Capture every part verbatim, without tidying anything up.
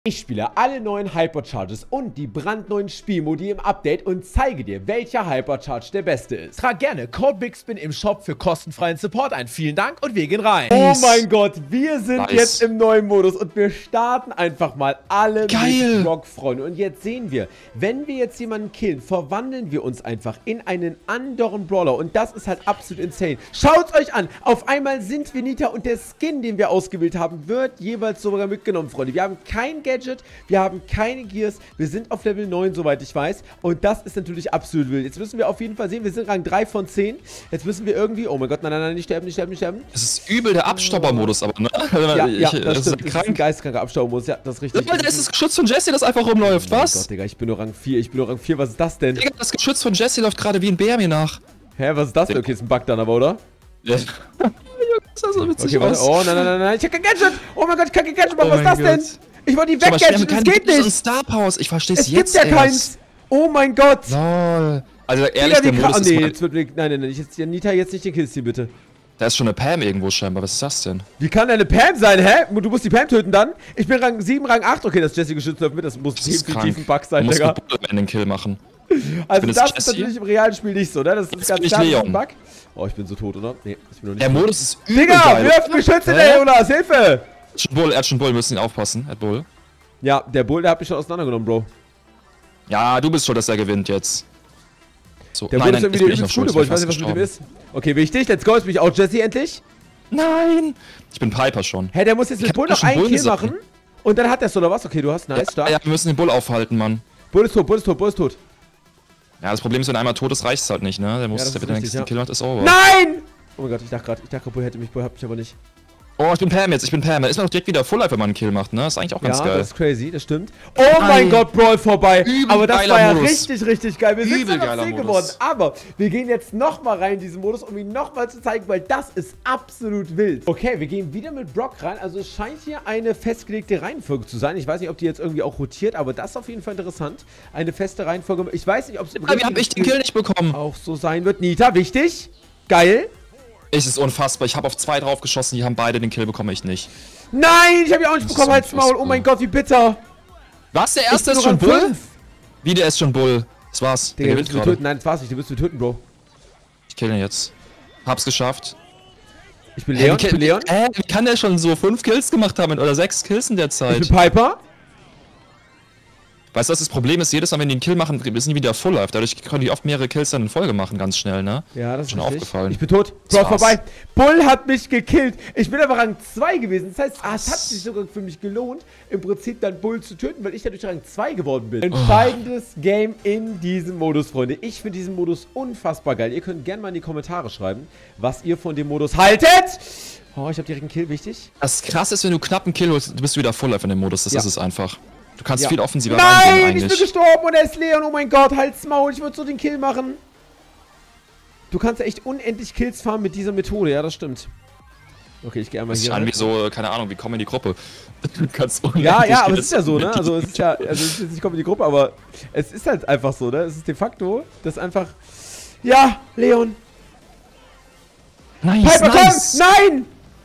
Ich spiele alle neuen Hypercharges und die brandneuen Spielmodi im Update und zeige dir, welcher Hypercharge der beste ist. Trag gerne Code BIGSPIN im Shop für kostenfreien Support ein. Vielen Dank und wir gehen rein. Oh mein Gott, wir sind nice. Jetzt im neuen Modus und wir starten einfach mal alle Geil. mit Brock, Freunde. Und jetzt sehen wir, wenn wir jetzt jemanden killen, verwandeln wir uns einfach in einen anderen Brawler und das ist halt absolut insane. Schaut euch an, auf einmal sind wir Nita und der Skin, den wir ausgewählt haben, wird jeweils sogar mitgenommen, Freunde. Wir haben kein Geld. Wir haben keine Gears, wir sind auf Level neun, soweit ich weiß. Und das ist natürlich absolut wild. Jetzt müssen wir auf jeden Fall sehen, wir sind Rang drei von zehn. Jetzt müssen wir irgendwie, oh mein Gott, nein, nein, nein, nicht sterben, nicht sterben, nicht sterben. Das ist übel der Abstaubermodus, aber ne? Ja, ich, ja, das, das stimmt. Ist das ist ein geistkranker Abstaubermodus, ja, das ist richtig. Ja, das ist das Geschütz von Jesse, das einfach rumläuft, oh was? Oh Gott, Digga, ich bin nur Rang vier, ich bin nur Rang vier, was ist das denn? Digga, das Geschütz von Jesse läuft gerade wie ein Bär mir nach. Hä, was ist das denn? Okay, ist ein Bug dann aber, oder? Ja. Das sah so witzig okay, aus. Warte. Oh, nein, nein, nein, nein, ich hab kein Gadget! Oh mein Gott, ich kann kein Gadget machen, oh was ist das Gott. denn? Ich wollte die weggadgen, das geht nicht! Star Powers. Ich versteh's es jetzt gibt ja erst. keins! Oh mein Gott! Lol. Also ehrlich, Digga, der Modus oh, ist nee, mal... jetzt wird mir, nein, nein, nein, ich jetzt, Nita, jetzt nicht den Killstil, bitte. Da ist schon eine Pam irgendwo scheinbar, was ist das denn? Wie kann eine Pam sein, hä? Du musst die Pam töten dann? Ich bin Rang sieben, Rang acht, okay, das Jesse geschützt läuft mit, das muss definitiv ein Bug sein, Digga. Du musst den Kill machen. Also das ist natürlich im realen Spiel nicht so, ne? Das ist ganz klar ein Bug. Oh, ich bin so tot, oder? Nee, ich bin noch nicht Der tot. Modus ist übel Digga, geil. wirf Geschütze, der Jonas, Hilfe! Er hat schon Bull, er hat schon Bull, müssen ihn aufpassen, er hat Bull. Ja, der Bull, der hat mich schon auseinandergenommen, Bro. Ja, du bist schon, dass er gewinnt jetzt. So, der nein, Bull ist irgendwie der übelst gute, Bro, ich weiß nicht, was mit dem ist. Okay, wichtig, let's go, jetzt bin ich auch Jesse endlich. Nein! Ich bin Piper schon. Hä, der muss jetzt mit Bull noch einen Kill machen. Und dann hat er es, oder was? Okay, du hast, nice, stark. Ja, wir müssen den Bull aufhalten, Mann. Bull ist tot, Bull ist tot, Bull ist tot. Ja, das Problem ist, wenn er einmal tot ist, reicht es halt nicht, ne? Der muss, ja, der wird den nächsten Kill macht, ist over. Nein! Oh mein Gott, ich dachte gerade, ich dachte Bull hätte mich, Bull hat mich aber nicht. Oh, ich bin Pam jetzt, ich bin Pam. Da ist man doch direkt wieder Full Life, wenn man einen Kill macht, ne? Das ist eigentlich auch ganz ja, geil. Ja, das ist crazy, das stimmt. Oh Nein. mein Gott, Brawl vorbei. Übel aber das war ja Modus. richtig, richtig geil. Wir Übel sind schon zehn geworden. Aber wir gehen jetzt nochmal rein in diesen Modus, um ihn nochmal zu zeigen, weil das ist absolut wild. Okay, wir gehen wieder mit Brock rein. Also es scheint hier eine festgelegte Reihenfolge zu sein. Ich weiß nicht, ob die jetzt irgendwie auch rotiert, aber das ist auf jeden Fall interessant. Eine feste Reihenfolge. Ich weiß nicht, ob es... Ja, wie hab ich den Kill nicht bekommen? Auch so sein wird. Nita, wichtig. Geil. Es ist unfassbar. Ich habe auf zwei drauf geschossen, die haben beide den Kill bekommen, ich nicht. Nein, ich habe ihn auch nicht das bekommen, halt's Maul. Oh mein Gott, wie bitter. Was, der erste ist schon Bull? Fünf. Wie, der ist schon Bull. Das war's. Digga, willst du mich töten? Nein, das war's nicht. Du willst mich töten, Bro. Ich kill ihn jetzt. Hab's geschafft. Ich bin Leon, hey, ich bin Leon. Äh, wie kann der schon so fünf Kills gemacht haben oder sechs Kills in der Zeit? Ich bin Piper. Weißt du, was das Problem ist? Jedes Mal, wenn die einen Kill machen, sind die wieder Full Life. Dadurch können die oft mehrere Kills dann in Folge machen, ganz schnell, ne? Ja, das ist schon richtig. aufgefallen. Ich bin tot. Bro, vorbei. Bull hat mich gekillt. Ich bin aber Rang zwei gewesen. Das heißt, ah, es hat sich sogar für mich gelohnt, im Prinzip dann Bull zu töten, weil ich dadurch Rang zwei geworden bin. Entscheidendes oh. Game in diesem Modus, Freunde. Ich finde diesen Modus unfassbar geil. Ihr könnt gerne mal in die Kommentare schreiben, was ihr von dem Modus haltet. Oh, ich habe direkt einen Kill, wichtig. Das krass ist, wenn du knapp einen Kill holst, du bist wieder Full Life in dem Modus. Das ja. ist es einfach. Du kannst ja. viel offensiver Nein, reingehen eigentlich. Ich bin gestorben und er ist Leon. Oh mein Gott, halt's Maul. Ich würde so den Kill machen. Du kannst echt unendlich Kills farmen mit dieser Methode. Ja, das stimmt. Okay, ich gehe einmal das hier rein. rein. wie so, keine Ahnung, wie kommen in die Gruppe. Du kannst unendlich Ja, ja, aber Kills es ist ja so, ne? Also es ist ja, also es ist jetzt nicht kommen in die Gruppe, aber es ist halt einfach so, ne? Es ist de facto, das einfach... Ja, Leon. Nice, Piper, nice. komm! Nein!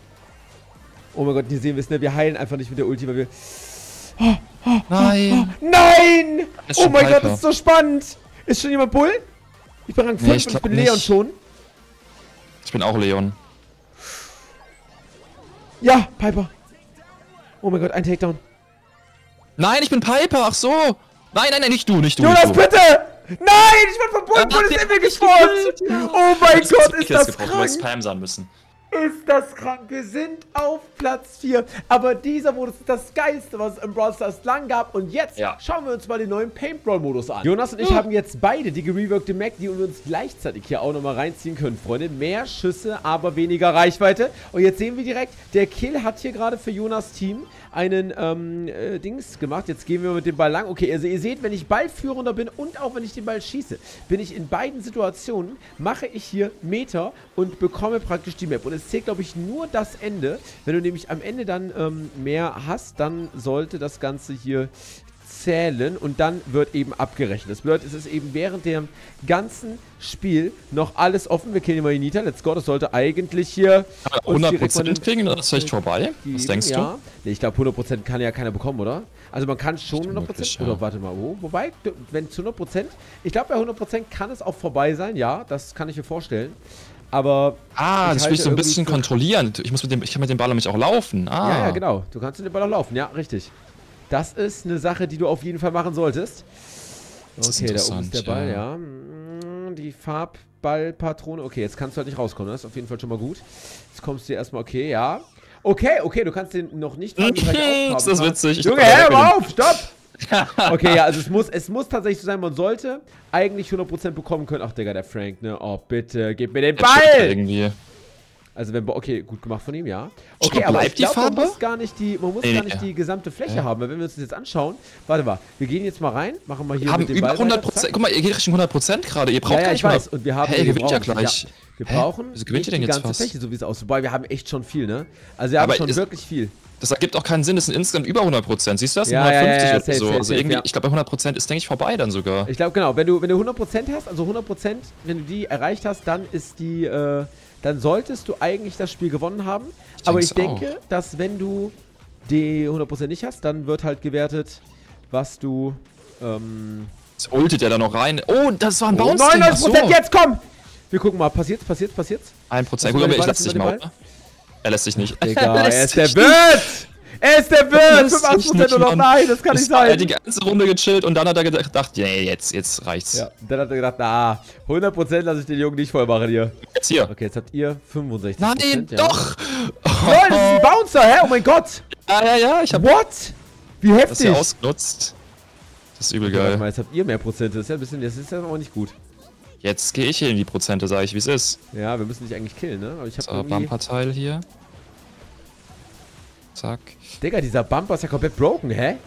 Oh mein Gott, hier sehen wir es, ne? Wir heilen einfach nicht mit der Ulti, weil wir... Oh, oh, Nein! Oh, nein! Oh mein Piper. Gott, das ist so spannend! Ist schon jemand Bull? Ich bin Rang fünf nee, ich und ich bin nicht. Leon schon. Ich bin auch Leon. Ja, Piper. Oh mein Gott, ein Takedown. Nein, ich bin Piper, ach so! Nein, nein, nein, nicht du, nicht du. Jonas, nicht du. bitte! Nein, ich bin von Bull, Bull ist in mir gespawnt! Oh mein Gott, ist das krank! Du hättest Pam sein müssen. Ist das krank? Wir sind auf Platz vier. Aber dieser Modus ist das Geilste, was es im Brawl Stars lang gab. Und jetzt ja. schauen wir uns mal den neuen Paintball-Modus an. Jonas und ich hm. haben jetzt beide die gereworkte Mac, die wir uns gleichzeitig hier auch nochmal reinziehen können, Freunde. Mehr Schüsse, aber weniger Reichweite. Und jetzt sehen wir direkt, der Kill hat hier gerade für Jonas Team einen ähm, äh, Dings gemacht. Jetzt gehen wir mit dem Ball lang. Okay, also ihr seht, wenn ich Ballführender bin und auch wenn ich den Ball schieße, bin ich in beiden Situationen, mache ich hier Meter und bekomme praktisch die Map. Und es zählt, glaube ich, nur das Ende. Wenn du nämlich am Ende dann ähm, mehr hast, dann sollte das Ganze hier zählen und dann wird eben abgerechnet. Das bedeutet, es ist eben während dem ganzen Spiel noch alles offen. Wir killen mal die Nita. Let's go. Das sollte eigentlich hier hundert Prozent kriegen, das ist echt vorbei. Geben. Was denkst ja. du? Nee, ich glaube, hundert Prozent kann ja keiner bekommen, oder? Also man kann schon hundert Prozent. Ja. Oder warte mal, oh, wobei, wenn zu hundert Prozent. Ich glaube, bei hundert Prozent kann es auch vorbei sein. Ja, das kann ich mir vorstellen. Aber. Ah, das will ich so ein bisschen kontrollieren. Ich muss mit dem, ich kann mit dem Ball nämlich auch laufen. Ah. Ja, ja, genau. Du kannst mit dem Ball auch laufen. Ja, richtig. Das ist eine Sache, die du auf jeden Fall machen solltest. Okay, da oben ist der Ball, ja. ja. Die Farbballpatrone. Okay, jetzt kannst du halt nicht rauskommen. Das ist auf jeden Fall schon mal gut. Jetzt kommst du dir erstmal, okay, ja. Okay, okay, du kannst den noch nicht. Das ist witzig. Junge, hör mal auf, stopp! Okay, ja, also es muss, es muss tatsächlich so sein, man sollte eigentlich hundert Prozent bekommen können. Ach, Digga, der Frank, ne? Oh, bitte, gib mir den Ball! Irgendwie. Also wenn, okay, gut gemacht von ihm, ja. Okay, aber bleibt ich glaube, die Farbe? man muss gar nicht die, man muss nee, gar nicht nee. die gesamte Fläche ja. haben, weil wenn wir uns das jetzt anschauen, warte mal, wir gehen jetzt mal rein, machen mal hier wir haben mit dem über Ball hundert Prozent, guck mal, ihr geht Richtung hundert Prozent gerade, ihr braucht ja, ja, gar ich nicht weiß, und wir haben, hey, wir gewinnt ja brauchen, gleich. Ja, wir brauchen Wieso gewinnt ihr denn die jetzt ganze fast? Fläche, so wie es aussieht. Wobei, wir haben echt schon viel, ne? Also wir haben aber schon ist, wirklich viel. Das ergibt auch keinen Sinn, das sind insgesamt über hundert Prozent, siehst du das? Ja, hundertfünfzig ja, ja, oder safe, so, safe, also safe, irgendwie, ja. ich glaube bei hundert Prozent ist, denke ich, vorbei dann sogar. Ich glaube, genau, wenn du, wenn du hundert Prozent hast, also hundert Prozent, wenn du die erreicht hast, dann ist die, äh, dann solltest du eigentlich das Spiel gewonnen haben. Ich aber ich denke, auch. dass wenn du die hundert Prozent nicht hast, dann wird halt gewertet, was du, ähm... Jetzt ultet er da noch rein. Oh, das war ein Bounce. Oh, neunundneunzig Prozent, jetzt komm! Wir gucken mal, passiert's, passier's, passier's? ein Prozent, guck mal, ich lass dich mal. Er lässt sich nicht. Digga, er ist der Wirt! Er ist der Wirt! fünfundachtzig Prozent nur noch, nein, das kann nicht sein. Er hat die ganze Runde gechillt und dann hat er gedacht, ja, jetzt, jetzt reicht's. Ja, dann hat er gedacht, na, hundert Prozent lasse ich den Jungen nicht voll machen hier. Jetzt hier. Okay, jetzt habt ihr fünfundsechzig Prozent. Nein, ja. doch! Oh. Lol, das ist ein Bouncer, hä? Oh mein Gott! Ja, ja, ja, ich hab... What? Wie heftig! Das ist ja ausgenutzt. Das ist übel okay, geil. Warte mal, jetzt habt ihr mehr Prozente, das ist ja ein bisschen, das ist ja aber nicht gut. Jetzt gehe ich hier in die Prozente, sage ich, wie es ist. Ja, wir müssen dich eigentlich killen, ne? Aber ich hab so, irgendwie... Bumper-Teil hier. Zack. Digga, dieser Bumper ist ja komplett broken, hä?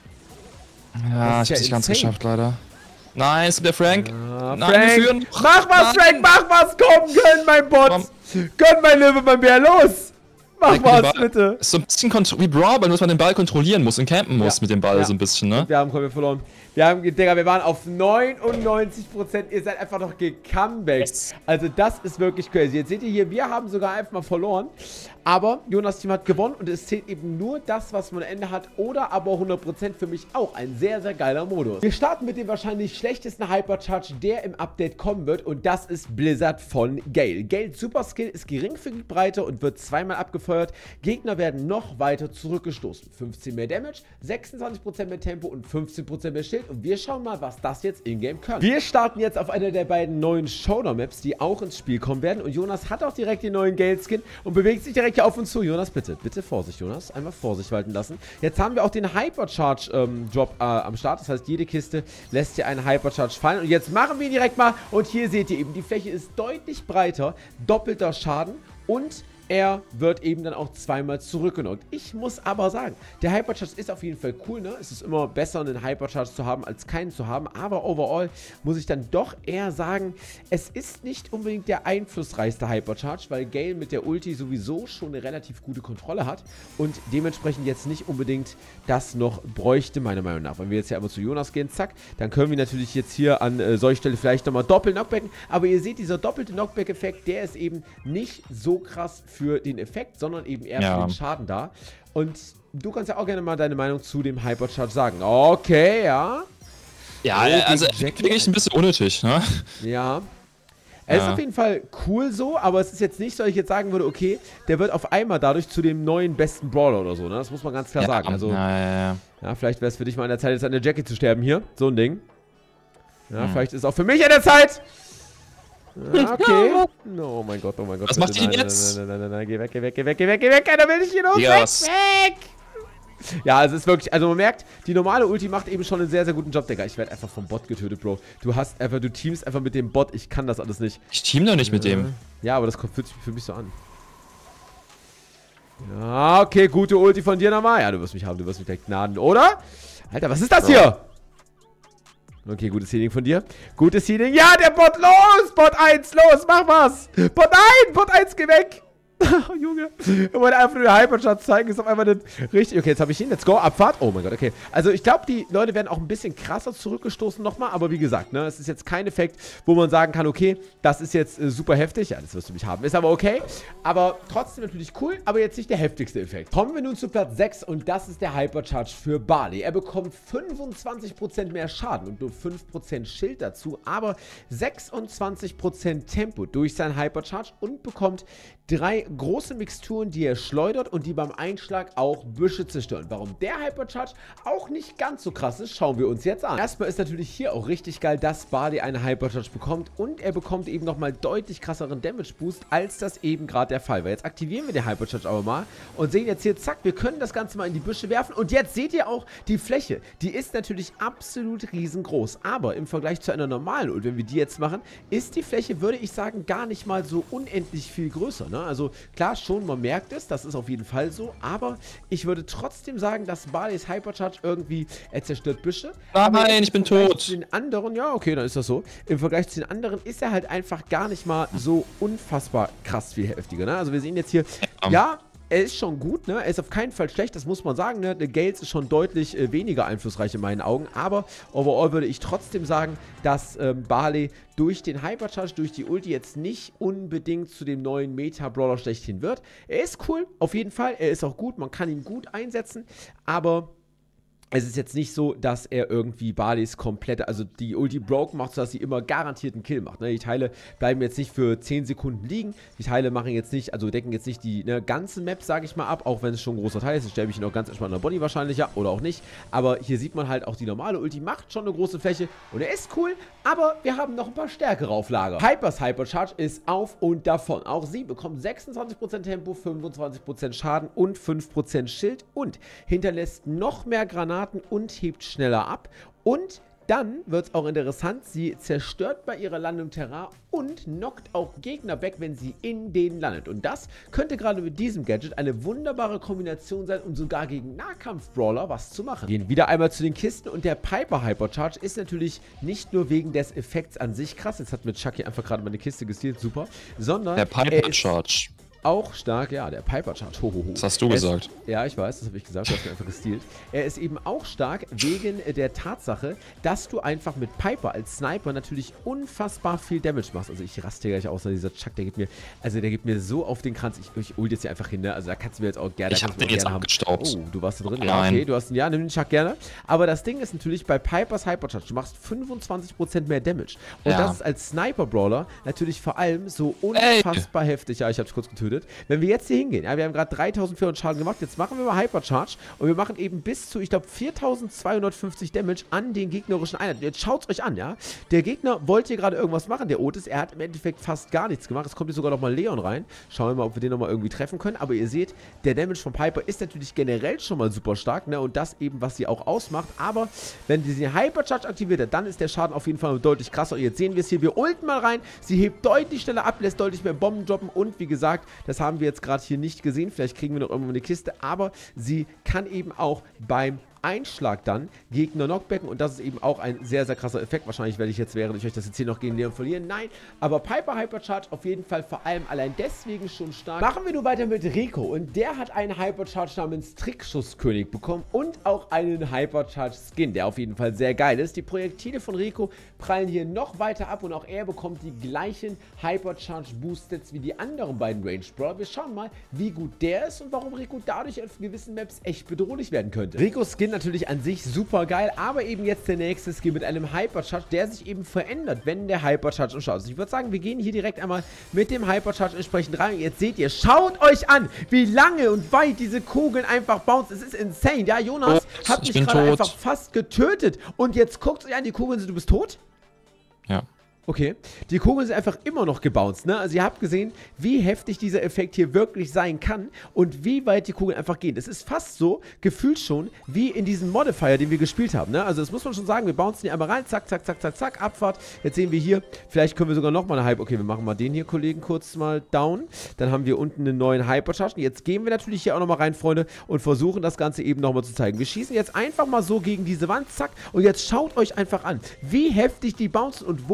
Ja, ich ja hab's nicht ganz insane. geschafft, leider. Nein, ist der Frank. Ja, Nein, Frank. wir führen. Mach was, Nein. Frank, mach was, komm, gönn mein Bot. Komm. Gönn mein Löwe, mein Bär, los. Mach Leg was, Ball, bitte. ist so ein bisschen wie Brawl, weil man den Ball kontrollieren muss und campen muss Ja. mit dem Ball Ja. so ein bisschen, ne? Wir haben komplett verloren. Wir haben, Digga, wir waren auf neunundneunzig Prozent. Ihr seid einfach noch gecomebackt. Yes. Also das ist wirklich crazy. Jetzt seht ihr hier, wir haben sogar einfach mal verloren. Aber Jonas Team hat gewonnen und es zählt eben nur das, was man am Ende hat. Oder aber hundert Prozent für mich auch ein sehr, sehr geiler Modus. Wir starten mit dem wahrscheinlich schlechtesten Hypercharge, der im Update kommen wird. Und das ist Blizzard von Gale. Gales Superskill ist geringfügig breiter und wird zweimal abgefeuert. Gegner werden noch weiter zurückgestoßen. fünfzehn mehr Damage, sechsundzwanzig Prozent mehr Tempo und fünfzehn Prozent mehr Schild. Und wir schauen mal, was das jetzt in-game kann. Wir starten jetzt auf einer der beiden neuen Showdown-Maps, die auch ins Spiel kommen werden. Und Jonas hat auch direkt den neuen Gale-Skin und bewegt sich direkt hier auf uns zu. Jonas, bitte, bitte Vorsicht, Jonas. Einmal Vorsicht walten lassen. Jetzt haben wir auch den Hypercharge-Drop ähm, äh, am Start. Das heißt, jede Kiste lässt hier einen Hypercharge fallen. Und jetzt machen wir ihn direkt mal. Und hier seht ihr eben, die Fläche ist deutlich breiter. Doppelter Schaden und er wird eben dann auch zweimal zurückgenockt. Ich muss aber sagen, der Hypercharge ist auf jeden Fall cool, ne? Es ist immer besser, einen Hypercharge zu haben, als keinen zu haben. Aber overall muss ich dann doch eher sagen, es ist nicht unbedingt der einflussreichste Hypercharge, weil Gale mit der Ulti sowieso schon eine relativ gute Kontrolle hat und dementsprechend jetzt nicht unbedingt das noch bräuchte, meiner Meinung nach. Wenn wir jetzt ja einmal zu Jonas gehen, zack, dann können wir natürlich jetzt hier an äh, solcher Stelle vielleicht nochmal doppelt Knockbacken. Aber ihr seht, dieser doppelte Knockback-Effekt, der ist eben nicht so krass für den Effekt, sondern eben eher ja. für den Schaden da. Und du kannst ja auch gerne mal deine Meinung zu dem Hypercharge sagen. Okay, ja. Ja, oh, also finde ich ein bisschen unnötig, ne? Ja. Es ja. ist auf jeden Fall cool so, aber es ist jetzt nicht so, dass ich jetzt sagen würde, okay, der wird auf einmal dadurch zu dem neuen besten Brawler oder so, ne? Das muss man ganz klar ja, sagen. Also, ja, ja, ja. ja vielleicht wäre es für dich mal an der Zeit, jetzt an der Jackie zu sterben hier. So ein Ding. Ja, hm. vielleicht ist es auch für mich an der Zeit. Ja, okay. Oh mein Gott, oh mein Gott. Was macht die denn jetzt? Nein, nein, nein, nein, nein, geh weg, geh weg, geh weg, geh weg, geh weg, keiner will dich hier los, yes. weg, weg! Ja, es ist wirklich, also man merkt, die normale Ulti macht eben schon einen sehr, sehr guten Job, Digga. Ich werde einfach vom Bot getötet, Bro. Du hast einfach, du teamst einfach mit dem Bot, ich kann das alles nicht. Ich team doch nicht ja. mit dem. Ja, aber das fühlt sich für mich so an. Ja, okay, gute Ulti von dir nochmal. Ja, du wirst mich haben, du wirst mich gleich gnaden, oder? Alter, was ist das hier? Okay, gutes Healing von dir. Gutes Healing. Ja, der Bot, los! Bot eins, los, mach was! Bot eins, Bot eins, geh weg! Oh, Junge. Ich wollte einfach nur den Hypercharge zeigen. Ist auf einmal nicht richtig. Okay, jetzt habe ich ihn. Let's go. Abfahrt. Oh mein Gott, okay. Also ich glaube, die Leute werden auch ein bisschen krasser zurückgestoßen nochmal. Aber wie gesagt, ne, es ist jetzt kein Effekt, wo man sagen kann, okay, das ist jetzt äh, super heftig. Ja, das wirst du nicht haben. Ist aber okay. Aber trotzdem natürlich cool. Aber jetzt nicht der heftigste Effekt. Kommen wir nun zu Platz sechs. Und das ist der Hypercharge für Barley. Er bekommt fünfundzwanzig Prozent mehr Schaden und nur fünf Prozent Schild dazu. Aber sechsundzwanzig Prozent Tempo durch seinen Hypercharge und bekommt drei große Mixturen, die er schleudert und die beim Einschlag auch Büsche zerstören. Warum der Hypercharge auch nicht ganz so krass ist, schauen wir uns jetzt an. Erstmal ist natürlich hier auch richtig geil, dass Barley eine Hypercharge bekommt und er bekommt eben nochmal deutlich krasseren Damage Boost, als das eben gerade der Fall war. Jetzt aktivieren wir den Hypercharge aber mal und sehen jetzt hier, zack, wir können das Ganze mal in die Büsche werfen und jetzt seht ihr auch die Fläche. Die ist natürlich absolut riesengroß, aber im Vergleich zu einer normalen Ult, wenn wir die jetzt machen, ist die Fläche, würde ich sagen, gar nicht mal so unendlich viel größer, ne? Also klar, schon, man merkt es, das ist auf jeden Fall so, aber ich würde trotzdem sagen, dass Barleys Hypercharge irgendwie, er zerstört Büsche. Ah, nein, ich bin tot. Zu den anderen, ja, okay, dann ist das so. Im Vergleich zu den anderen ist er halt einfach gar nicht mal so unfassbar krass viel heftiger, ne? Also wir sehen jetzt hier, um. ja, er ist schon gut, ne? Er ist auf keinen Fall schlecht, das muss man sagen, ne? Der Gales ist schon deutlich äh, weniger einflussreich in meinen Augen, aber overall würde ich trotzdem sagen, dass ähm, Barley durch den Hypercharge, durch die Ulti jetzt nicht unbedingt zu dem neuen Meta-Brawler schlechthin wird. Er ist cool, auf jeden Fall, er ist auch gut, man kann ihn gut einsetzen, aber es ist jetzt nicht so, dass er irgendwie Barleys komplette, also die Ulti broke macht, sodass sie immer garantiert einen Kill macht. Ne? Die Teile bleiben jetzt nicht für zehn Sekunden liegen. Die Teile machen jetzt nicht, also decken jetzt nicht die ne, ganze Map, sage ich mal, ab, auch wenn es schon ein großer Teil ist. Ich stelle mich noch ganz entspannt an der Body wahrscheinlich, ja, oder auch nicht. Aber hier sieht man halt auch die normale Ulti macht schon eine große Fläche und er ist cool, aber wir haben noch ein paar stärkere auf Lager. Hypers Hypercharge ist auf und davon. Auch sie bekommt sechsundzwanzig Prozent Tempo, fünfundzwanzig Prozent Schaden und fünf Prozent Schild und hinterlässt noch mehr Granaten und hebt schneller ab. Und dann wird es auch interessant, sie zerstört bei ihrer Landung Terrain und knockt auch Gegner weg, wenn sie in denen landet. Und das könnte gerade mit diesem Gadget eine wunderbare Kombination sein, um sogar gegen Nahkampf-Brawler was zu machen. Gehen wieder einmal zu den Kisten und der Piper Hypercharge ist natürlich nicht nur wegen des Effekts an sich krass, jetzt hat mir Chucky einfach gerade meine Kiste gestealt, super, sondern der Piper Charge auch stark, ja, der Piper Charge. Ho, ho, ho. Das hast du gesagt. Ist, ja, ich weiß, das habe ich gesagt, du hast mir einfach gestealt. Er ist eben auch stark wegen der Tatsache, dass du einfach mit Piper als Sniper natürlich unfassbar viel Damage machst. Also ich raste gleich aus, dieser Chuck, der gibt mir, also der gibt mir so auf den Kranz. Ich, ich ult jetzt hier einfach hin, ne? Also da kannst du mir jetzt auch gerne, ich hab den jetzt abgestaubt. Oh, du warst da drin? Ja, okay, du hast einen, ja, nimm den Chuck gerne. Aber das Ding ist natürlich bei Pipers Hypercharge, du machst fünfundzwanzig Prozent mehr Damage. Und ja. das ist als Sniper-Brawler natürlich vor allem so unfassbar Ey. heftig. Ja, ich hab's kurz getötet. Wenn wir jetzt hier hingehen, ja, wir haben gerade dreitausendvierhundert Schaden gemacht, jetzt machen wir mal Hypercharge und wir machen eben bis zu, ich glaube, viertausendzweihundertfünfzig Damage an den gegnerischen Einheiten. Jetzt schaut's euch an, ja. Der Gegner wollte hier gerade irgendwas machen, der Otis, er hat im Endeffekt fast gar nichts gemacht. Es kommt hier sogar noch mal Leon rein. Schauen wir mal, ob wir den noch mal irgendwie treffen können. Aber ihr seht, der Damage von Piper ist natürlich generell schon mal super stark, ne, und das eben, was sie auch ausmacht. Aber wenn sie Hypercharge aktiviert hat, dann ist der Schaden auf jeden Fall deutlich krasser. Und jetzt sehen wir es hier, wir ulten mal rein, sie hebt deutlich schneller ab, lässt deutlich mehr Bomben droppen und wie gesagt, das haben wir jetzt gerade hier nicht gesehen. Vielleicht kriegen wir noch irgendwann eine Kiste, aber sie kann eben auch beim Einschlag dann Gegner knockbacken und das ist eben auch ein sehr, sehr krasser Effekt. Wahrscheinlich werde ich jetzt, während ich euch das jetzt hier noch gegen Leon verlieren. Nein, aber Piper Hypercharge auf jeden Fall vor allem allein deswegen schon stark. Machen wir nur weiter mit Rico und der hat einen Hypercharge namens Trickschusskönig bekommen und auch einen Hypercharge Skin, der auf jeden Fall sehr geil ist. Die Projektile von Rico prallen hier noch weiter ab und auch er bekommt die gleichen Hypercharge Boostets wie die anderen beiden Range Brawler. Wir schauen mal, wie gut der ist und warum Rico dadurch auf gewissen Maps echt bedrohlich werden könnte. Ricos Skin natürlich an sich super geil, aber eben jetzt der nächste Skill mit einem Hypercharge, der sich eben verändert, wenn der Hypercharge umschaut. Also ich würde sagen, wir gehen hier direkt einmal mit dem Hypercharge entsprechend rein. Jetzt seht ihr, schaut euch an, wie lange und weit diese Kugeln einfach bouncen. Es ist insane. Ja, Jonas oh, hat mich gerade einfach fast getötet. Und jetzt guckt euch an, die Kugeln sind, du bist tot? Ja. Okay, die Kugeln sind einfach immer noch gebounced, ne? Also ihr habt gesehen, wie heftig dieser Effekt hier wirklich sein kann und wie weit die Kugeln einfach gehen. Es ist fast so, gefühlt schon, wie in diesem Modifier, den wir gespielt haben, ne? Also das muss man schon sagen, wir bouncen hier einmal rein, zack, zack, zack, zack, zack, Abfahrt. Jetzt sehen wir hier, vielleicht können wir sogar nochmal eine Hype, okay, wir machen mal den hier, Kollegen, kurz mal down. Dann haben wir unten einen neuen Hypercharge. Jetzt gehen wir natürlich hier auch nochmal rein, Freunde, und versuchen das Ganze eben nochmal zu zeigen. Wir schießen jetzt einfach mal so gegen diese Wand, zack, und jetzt schaut euch einfach an, wie heftig die bouncen und wo die Kugeln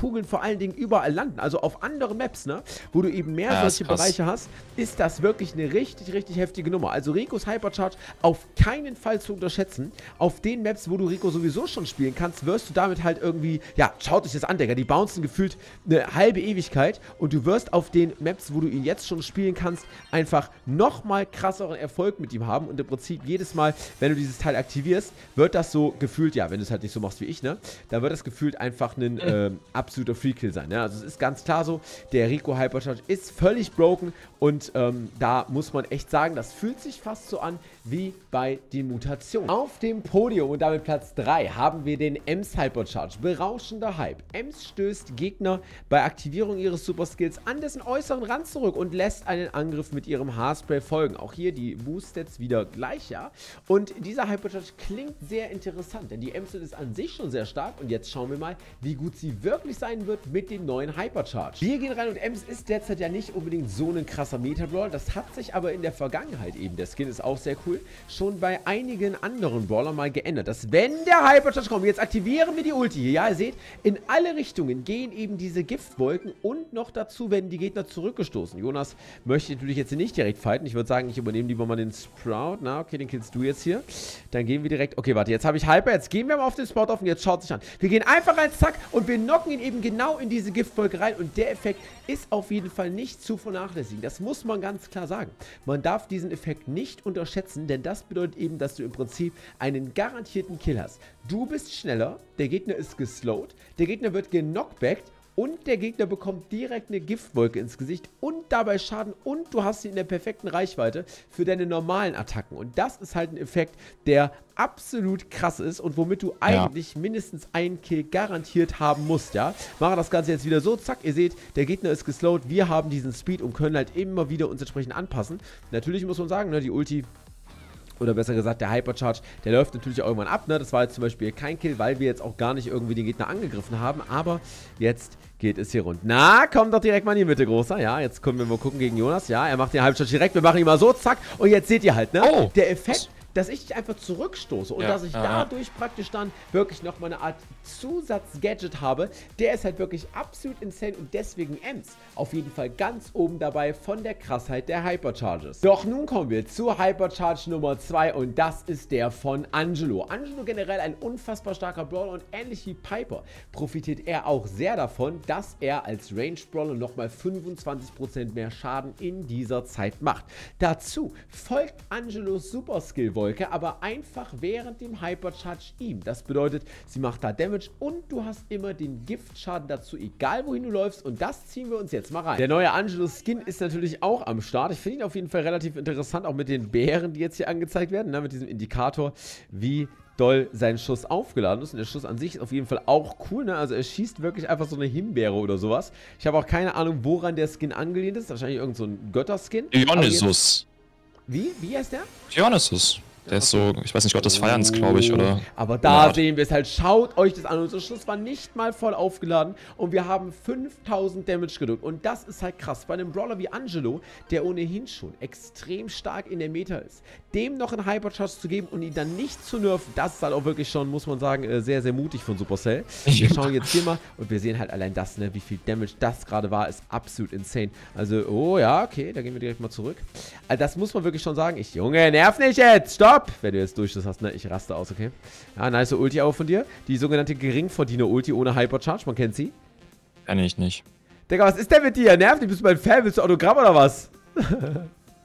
Kugeln vor allen Dingen überall landen. Also auf anderen Maps, ne, wo du eben mehr ja, solche Bereiche hast, ist das wirklich eine richtig, richtig heftige Nummer. Also Ricos Hypercharge auf keinen Fall zu unterschätzen. Auf den Maps, wo du Rico sowieso schon spielen kannst, wirst du damit halt irgendwie, ja, schaut euch das an, Digga, die bouncen gefühlt eine halbe Ewigkeit und du wirst auf den Maps, wo du ihn jetzt schon spielen kannst, einfach nochmal krasseren Erfolg mit ihm haben und im Prinzip jedes Mal, wenn du dieses Teil aktivierst, wird das so gefühlt, ja, wenn du es halt nicht so machst wie ich, ne, dann wird das gefühlt einfach ein äh, absoluter Freekill sein, ne, also es ist ganz klar so, der Rico Hypercharge ist völlig broken und ähm, da muss man echt sagen, das fühlt sich fast so an wie bei den Mutationen. Auf dem Podium und damit Platz drei haben wir den Ems Hypercharge. Berauschender Hype. Ems stößt Gegner bei Aktivierung ihres Superskills an dessen äußeren Rand zurück und lässt einen Angriff mit ihrem Haarspray folgen. Auch hier die Boost-Stats wieder gleich, ja. Und dieser Hypercharge klingt sehr interessant, denn die Ems ist an sich schon sehr stark und jetzt schauen wir mal, wie gut sie wirklich sein wird mit dem neuen Hypercharge. Wir gehen rein und Ems ist derzeit ja nicht unbedingt so ein krasser Meta-Brawl. Das hat sich aber in der Vergangenheit eben, der Skin ist auch sehr cool, schon bei einigen anderen Brawlern mal geändert. Dass wenn der Hypercharge kommt, jetzt aktivieren wir die Ulti hier. Ja, ihr seht, in alle Richtungen gehen eben diese Giftwolken und noch dazu werden die Gegner zurückgestoßen. Jonas möchte natürlich jetzt nicht direkt fighten. Ich würde sagen, ich übernehme lieber mal den Sprout. Na, okay, den killst du jetzt hier. Dann gehen wir direkt... Okay, warte, jetzt habe ich Hyper. Jetzt gehen wir mal auf den Sprout auf und jetzt schaut sich an. Wir gehen einfach rein, zack, und wir knocken ihn eben genau in diese Giftwolke rein und der Effekt ist auf jeden Fall nicht zu vernachlässigen. Das muss man ganz klar sagen. Man darf diesen Effekt nicht unterschätzen, denn das bedeutet eben, dass du im Prinzip einen garantierten Kill hast. Du bist schneller, der Gegner ist geslowt, der Gegner wird genockbackt und der Gegner bekommt direkt eine Giftwolke ins Gesicht und dabei Schaden und du hast ihn in der perfekten Reichweite für deine normalen Attacken. Und das ist halt ein Effekt, der absolut krass ist und womit du eigentlich ja. mindestens einen Kill garantiert haben musst, ja. Machen das Ganze jetzt wieder so, zack, ihr seht, der Gegner ist geslowt, wir haben diesen Speed und können halt immer wieder uns entsprechend anpassen. Natürlich muss man sagen, ne, die Ulti... Oder besser gesagt, der Hypercharge, der läuft natürlich auch irgendwann ab, ne? Das war jetzt zum Beispiel kein Kill, weil wir jetzt auch gar nicht irgendwie den Gegner angegriffen haben. Aber jetzt geht es hier rund. Na, komm doch direkt mal in die Mitte, Großer. Ja, jetzt können wir mal gucken gegen Jonas. Ja, er macht den Hypercharge direkt. Wir machen ihn mal so, zack. Und jetzt seht ihr halt, ne? Oh. Der Effekt, dass ich dich einfach zurückstoße und ja, dass ich aha. dadurch praktisch dann wirklich nochmal eine Art Zusatz-Gadget habe, der ist halt wirklich absolut insane und deswegen Ems auf jeden Fall ganz oben dabei von der Krassheit der Hypercharges. Doch nun kommen wir zur Hypercharge Nummer zwei und das ist der von Angelo. Angelo generell ein unfassbar starker Brawler und ähnlich wie Piper profitiert er auch sehr davon, dass er als Ranged Brawler nochmal fünfundzwanzig Prozent mehr Schaden in dieser Zeit macht. Dazu folgt Angelos Super-Skill-Wolke, aber einfach während dem Hypercharge ihm. Das bedeutet, sie macht da Damage und du hast immer den Giftschaden dazu, egal wohin du läufst und das ziehen wir uns jetzt mal rein. Der neue Angelo-Skin ist natürlich auch am Start. Ich finde ihn auf jeden Fall relativ interessant, auch mit den Bären, die jetzt hier angezeigt werden, ne, mit diesem Indikator, wie doll sein Schuss aufgeladen ist. Und der Schuss an sich ist auf jeden Fall auch cool, ne? Also er schießt wirklich einfach so eine Himbeere oder sowas. Ich habe auch keine Ahnung, woran der Skin angelehnt ist. Wahrscheinlich irgend so ein Götterskin. Dionysus. Wie? Wie heißt der? Dionysus. Der ist so, ich weiß nicht, Gott des Feierns, glaube ich, oder? Aber da sehen wir es halt. Schaut euch das an. Unser Schuss war nicht mal voll aufgeladen und wir haben fünftausend Damage gedrückt. Und das ist halt krass. Bei einem Brawler wie Angelo, der ohnehin schon extrem stark in der Meta ist, dem noch einen Hypercharge zu geben und ihn dann nicht zu nerven, das ist halt auch wirklich schon, muss man sagen, sehr, sehr mutig von Supercell. Wir schauen jetzt hier mal und wir sehen halt allein das, ne, wie viel Damage das gerade war, ist absolut insane. Also, oh ja, okay, da gehen wir direkt mal zurück. Also das muss man wirklich schon sagen. Ich, Junge, nerv nicht jetzt, stopp! Wenn du jetzt Durchschluss hast, ne? Ich raste aus, okay? Ja, nice Ulti auch von dir. Die sogenannte Geringverdiener-Ulti ohne Hypercharge. Man kennt sie. Kenn ich nicht. Digga, was ist denn mit dir? Nervt dich? Bist du mein Fan? Willst du Autogramm oder was? Du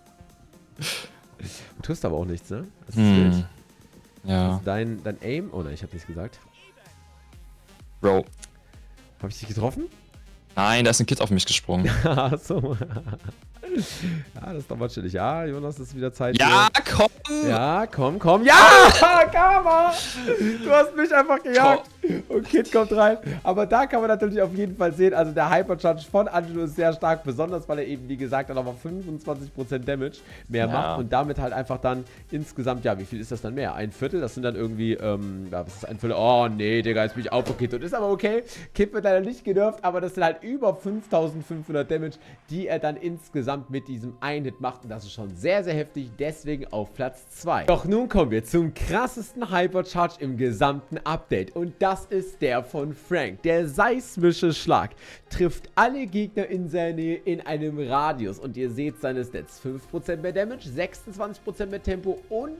tust aber auch nichts, ne? Das ist hm. Ja. Das ist dein, dein Aim? Oh nein, ich hab nichts gesagt. Bro. Hab ich dich getroffen? Nein, da ist ein Kid auf mich gesprungen. Ach so. Ja, das ist doch mal chillig. Ja, Jonas, das ist wieder Zeit. Ja, für... komm! Ja, komm, komm. Ja! Karma! Du hast mich einfach gejagt. Und Kid kommt rein. Aber da kann man natürlich auf jeden Fall sehen, also der Hypercharge von Angelo ist sehr stark, besonders weil er eben, wie gesagt, dann nochmal fünfundzwanzig Prozent Damage mehr ja. macht und damit halt einfach dann insgesamt, ja, wie viel ist das dann mehr? Ein Viertel? Das sind dann irgendwie, ähm, ja, was ist ein Viertel? Oh, nee, Digga, jetzt bin ich Auto-Kid. Und ist aber okay. Kid wird leider nicht genervt, aber das sind halt über fünftausendfünfhundert Damage, die er dann insgesamt mit diesem einen Hit macht. Und das ist schon sehr, sehr heftig. Deswegen auf Platz zwei. Doch nun kommen wir zum krassesten Hypercharge im gesamten Update. Und das das ist der von Frank. Der seismische Schlag trifft alle Gegner in seiner Nähe in einem Radius. Und ihr seht seine Stats. fünf Prozent mehr Damage, sechsundzwanzig Prozent mehr Tempo und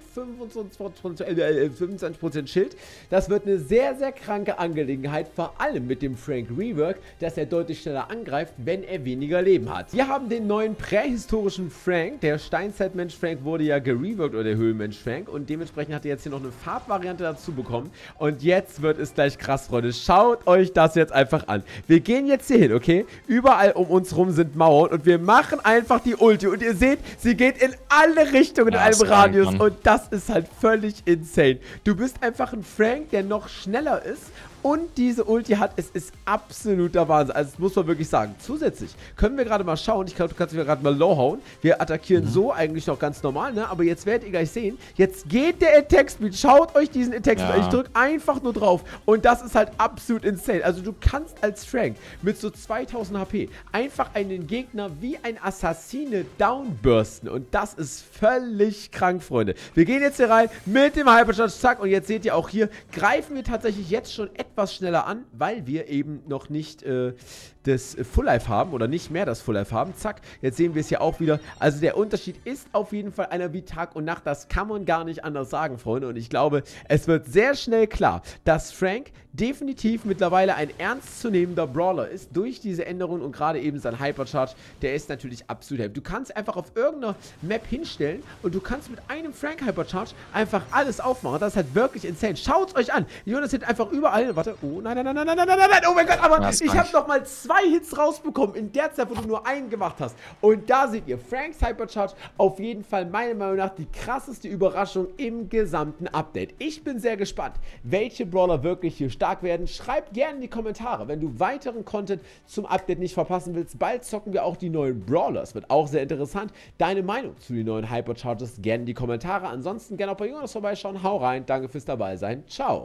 fünfundzwanzig Prozent Schild. Das wird eine sehr, sehr kranke Angelegenheit. Vor allem mit dem Frank Rework, dass er deutlich schneller angreift, wenn er weniger Leben hat. Wir haben den neuen prähistorischen Frank. Der Steinzeitmensch Frank wurde ja gereworkt, oder der Höhlenmensch Frank. Und dementsprechend hat er jetzt hier noch eine Farbvariante dazu bekommen. Und jetzt wird es gleich krass, Freunde. Schaut euch das jetzt einfach an. Wir gehen jetzt hier hin, okay? Überall um uns rum sind Mauern und wir machen einfach die Ulti. Und ihr seht, sie geht in alle Richtungen ja, in einem Radius. Rein, und das ist halt völlig insane. Du bist einfach ein Frank, der noch schneller ist. Und diese Ulti hat, es ist absoluter Wahnsinn. Also das muss man wirklich sagen. Zusätzlich können wir gerade mal schauen. Ich glaube, du kannst mir gerade mal low hauen. Wir attackieren mhm. so eigentlich noch ganz normal, ne? Aber jetzt werdet ihr gleich sehen, jetzt geht der Attack Speed. Schaut euch diesen Attack Speed an. Ja. Ich drücke einfach nur drauf. Und das ist halt absolut insane. Also du kannst als Frank mit so zweitausend H P einfach einen Gegner wie ein Assassine downbursten. Und das ist völlig krank, Freunde. Wir gehen jetzt hier rein mit dem Hypercharge. Zack. Und jetzt seht ihr auch hier, greifen wir tatsächlich jetzt schon etwas etwas schneller an, weil wir eben noch nicht äh, das Full Life haben oder nicht mehr das Full Life haben. Zack, jetzt sehen wir es hier auch wieder. Also der Unterschied ist auf jeden Fall einer wie Tag und Nacht. Das kann man gar nicht anders sagen, Freunde. Und ich glaube, es wird sehr schnell klar, dass Frank definitiv mittlerweile ein ernstzunehmender Brawler ist durch diese Änderungen und gerade eben sein Hypercharge, der ist natürlich absolut help. Du kannst einfach auf irgendeiner Map hinstellen und du kannst mit einem Frank Hypercharge einfach alles aufmachen. Das ist halt wirklich insane. Schaut euch an. Jonas hit einfach überall. Warte. Oh, nein, nein, nein, nein, nein, nein, nein, nein. Oh mein Gott, aber ich habe noch mal zwei Hits rausbekommen in der Zeit, wo du nur einen gemacht hast. Und da seht ihr Franks Hypercharge auf jeden Fall meiner Meinung nach die krasseste Überraschung im gesamten Update. Ich bin sehr gespannt, welche Brawler wirklich hier stark werden. Schreibt gerne in die Kommentare, wenn du weiteren Content zum Update nicht verpassen willst. Bald zocken wir auch die neuen Brawlers. Wird auch sehr interessant. Deine Meinung zu den neuen Hypercharges gerne in die Kommentare. Ansonsten gerne auch bei Jonas vorbeischauen. Hau rein. Danke fürs dabei sein. Ciao.